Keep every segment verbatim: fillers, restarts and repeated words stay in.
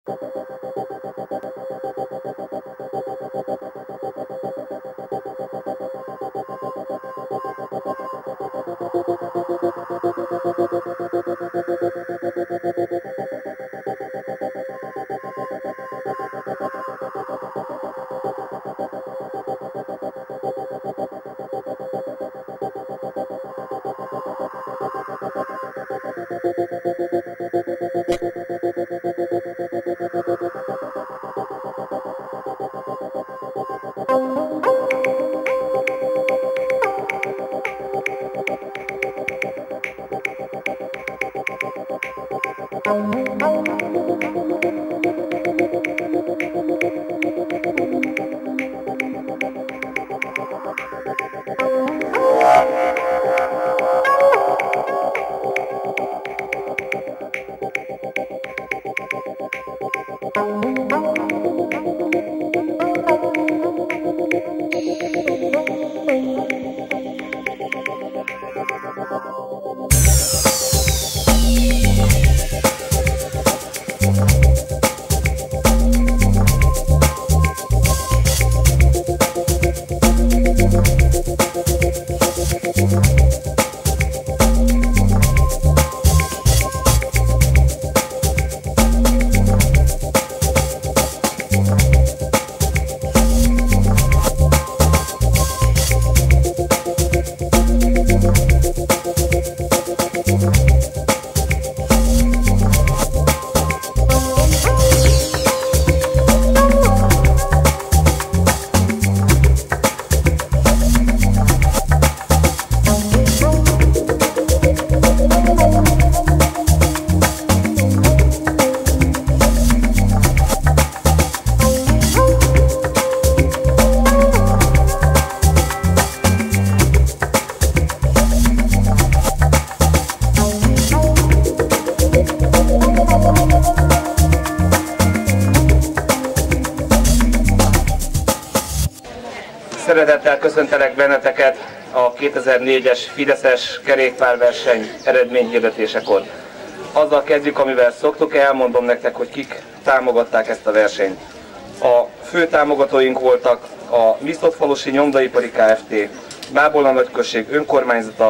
Szeretettel köszöntelek benneteket a kétezer-négyes Fideszes kerékpárverseny eredményhirdetésekor. Azzal kezdjük, amivel szoktuk, elmondom nektek, hogy kik támogatták ezt a versenyt. A fő támogatóink voltak a Misztodfalusi Nyomdaipari Kft., Bábolna Nagyközség önkormányzata,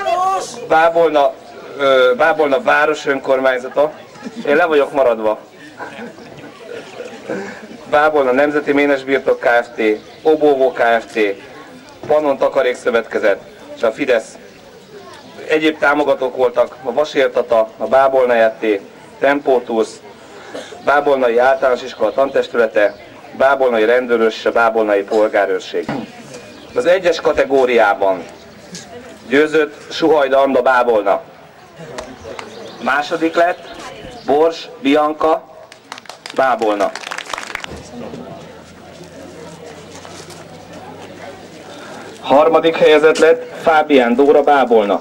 Bábolna, ö, Bábolna város önkormányzata, én le vagyok maradva, Bábolna Nemzeti Ménesbirtok Kft., Obóvó Kft., Pannon Takarékszövetkezet és a Fidesz. Egyéb támogatók voltak a Vasértata, a Bábolna er té, Tempótusz, Bábolnai Általános Iskola Tantestülete, Bábolnai Rendőrös és a Bábolnai Polgárőrség. Az egyes kategóriában győzött Suhajda Anda Bábolna. Második lett Bors Bianca Bábolna. Harmadik helyezett lett Fábián Dóra Bábolna.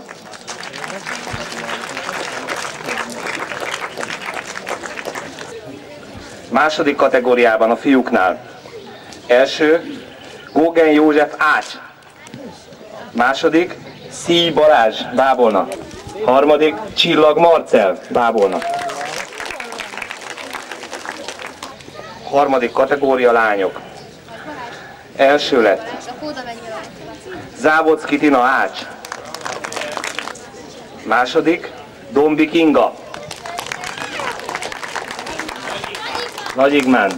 Második kategóriában a fiúknál. Első Gógen József Ács. Második Szíj Balázs Bábolna. Harmadik Csillag Marcell Bábolna. Harmadik kategória lányok. Első lett Závodszki Tina Ács. Második Dombi Kinga. Nagyigmánd.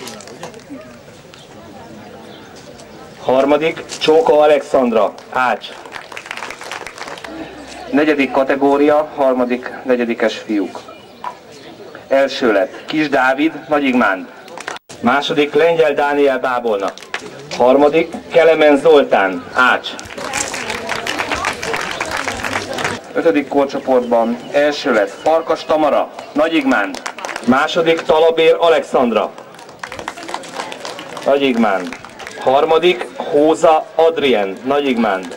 Harmadik Csóka Alexandra Ács. Negyedik kategória, harmadik, negyedikes fiúk. Első lett Kis Dávid Nagyigmánd. Második Lengyel Dániel Bábolna. Harmadik Kelemen Zoltán Ács. Ötödik korcsoportban első lett Farkas Tamara Nagyigmánd. Második Talabér Alexandra Nagyigmánd. Harmadik Hóza Adrien Nagyigmánd.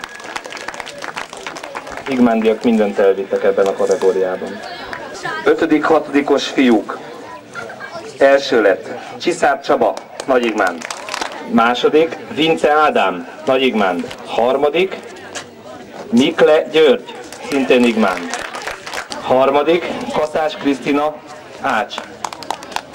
Igmándiak mindent elvittek ebben a kategóriában. Ötödik, hatodikos fiúk. Első lett Csiszár Csaba Nagyigmánd. Második Vince Ádám Nagyigmánd. Harmadik Mikle György szintén Igmánd. Harmadik Kaszás Krisztina Ács.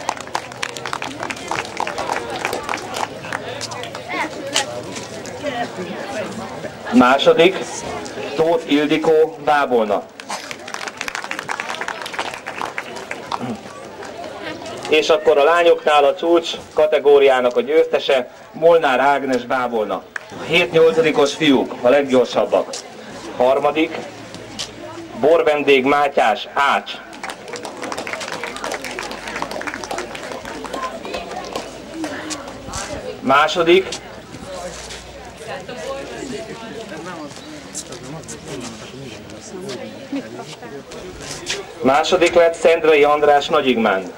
Második, Tóth Ildikó, Bábolna. És akkor a lányoknál a csúcs kategóriának a győztese, Molnár Ágnes, Bábolna. hét-nyolcadikos fiúk, a leggyorsabbak. Harmadik, Borvendég Mátyás, Ács. Második, második lett Szendrei András, Nagyigmán.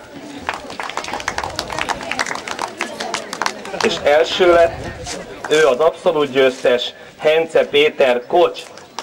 És első lett, ő az abszolút győztes, Hence Péter, Kocs.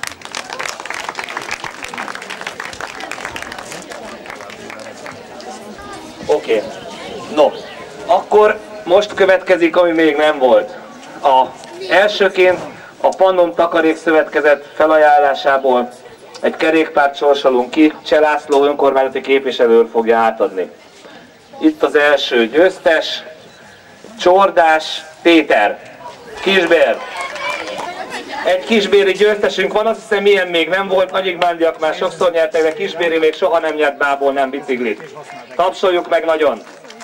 Oké, okay. No, akkor most következik, ami még nem volt. A elsőként a Pannon Takarék Szövetkezet felajánlásából egy kerékpárt sorsolunk ki, Cseh László önkormányzati képviselő fogja átadni. Itt az első győztes, Csordás Péter, Kisbér. Egy kisbéri győztesünk van, azt hiszem ilyen még nem volt, nagyigmándiak már sokszor nyertek, de kisbéri még soha nem nyert Bából, nem biciklit. Tapsoljuk meg nagyon!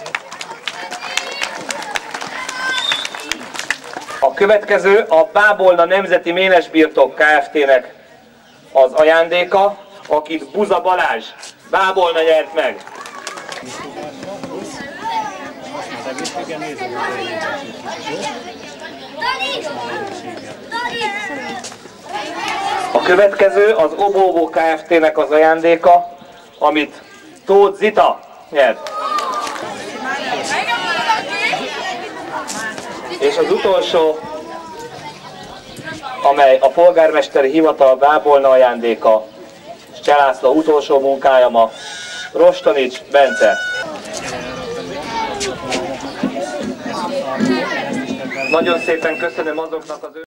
A következő a Bábolna Nemzeti Ménesbirtok Kft-nek az ajándéka, akit Buza Balázs, Bábolna nyert meg. A következő az Obóvó Kft-nek az ajándéka, amit Tóth Zita nyert. És az utolsó, amely a polgármesteri hivatal Bábolna ajándéka, Cseh László utolsó munkája ma, Rostonics Bence. Nagyon szépen köszönöm azoknak az